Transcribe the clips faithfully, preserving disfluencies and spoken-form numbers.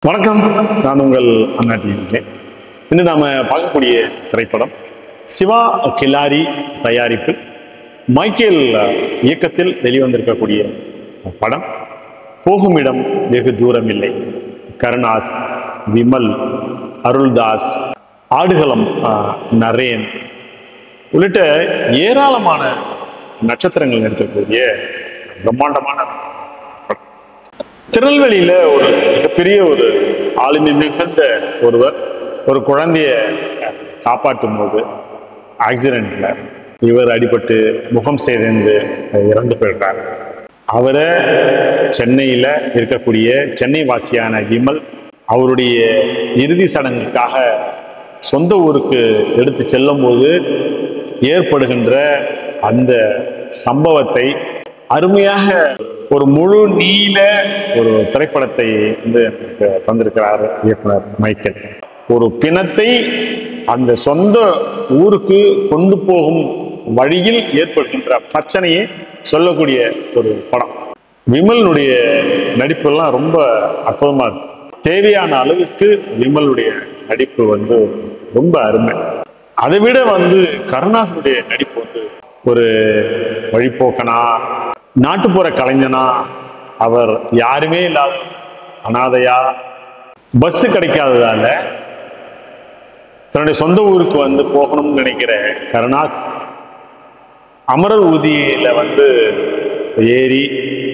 வணக்கம், நான் உங்கள் அண்ணா டிவி. இன்று நாம பார்க்கக்கூடிய திரைப்படம் சிவா கில்லாரி தயாரிப்பில் மைக்கேல் இயக்கத்தில் வெளிவந்திருக்கக்கூடிய படம் போகும் இடம் வெகு தூரம் இல்லை. கருணாஸ், விமல், அருள்தாஸ், ஆடுகளம் நரேன் உள்ளிட்ட ஏராளமான நட்சத்திரங்கள் நடித்திருக்கக்கூடிய பிரம்மாண்டமான திருநெல்வேலியில ஒரு மிகப்பெரிய ஒரு ஆளுமை மிகுந்த ஒருவர் ஒரு குழந்தைய காப்பாற்றும் போது ஆக்சிடென்ட்ல இவர் அடிபட்டு முகம் சேதந்து இறந்து போயிட்டார். அவரை சென்னையில இருக்கக்கூடிய சென்னை வாசியான விமல் அவருடைய இறுதி சடங்குக்காக சொந்த ஊருக்கு எடுத்து செல்லும் போது ஏற்படுகின்ற அந்த சம்பவத்தை அருமையாக ஒரு முழு நீள ஒரு திரைப்படத்தை வந்து தந்திருக்கிறார் இயக்குனர் மைக்கேல். ஒரு பிணத்தை அந்த சொந்த ஊருக்கு கொண்டு போகும் வழியில் ஏற்படுகின்ற பிரச்சனையை சொல்லக்கூடிய ஒரு படம். விமலுடைய நடிப்பெல்லாம் ரொம்ப அற்புதமா இருக்கு. தேவையான அளவுக்கு விமலுடைய நடிப்பு வந்து ரொம்ப அருமை. அதை விட வந்து கருணாசுடைய நடிப்பு வந்து ஒரு வழிபோக்கனா, நாட்டுப்புற கலைஞனா, அவர் யாருமே இல்லாத அனாதையா, பஸ் கிடைக்காததால தன்னுடைய சொந்த ஊருக்கு வந்து போகணும்னு நினைக்கிற கருணாஸ் அமரர் ஊதியில வந்து ஏறி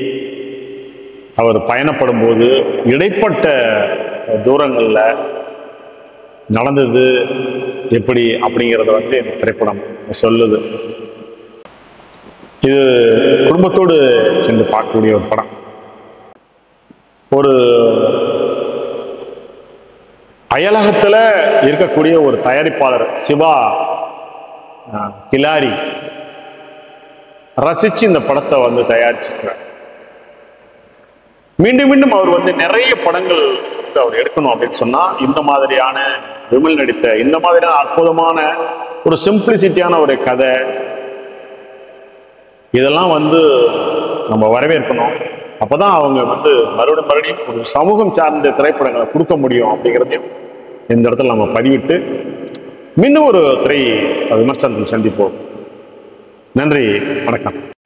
அவர் பயணப்படும் போது இடைப்பட்ட தூரங்கள்ல நடந்தது எப்படி அப்படிங்கிறத வந்து இந்த திரைப்படம் சொல்லுது. இது குடும்பத்தோடு சென்று பார்க்கக்கூடிய ஒரு படம். ஒரு அயலகத்துல இருக்கக்கூடிய ஒரு தயாரிப்பாளர் சிவா கில்லாரி ரசிச்சு இந்த படத்தை வந்து தயாரிச்சிருக்கிறார். மீண்டும் மீண்டும் அவர் வந்து நிறைய படங்கள் வந்து அவர் எடுக்கணும் அப்படின்னு சொன்னா இந்த மாதிரியான விமல் நடித்த இந்த மாதிரியான அற்புதமான ஒரு சிம்பிளிசிட்டியான ஒரு கதை இதெல்லாம் வந்து நம்ம வரவேற்கணும். அப்பதான் அவங்க வந்து மறுபடியும் மறுபடியும் ஒரு சமூகம் சார்ந்த திரைப்படங்களை கொடுக்க முடியும் அப்படிங்கிறதையும் இந்த இடத்துல நம்ம பதிவிட்டு மீண்டும் ஒரு திரை விமர்சனத்தில் சந்திப்போம். நன்றி, வணக்கம்.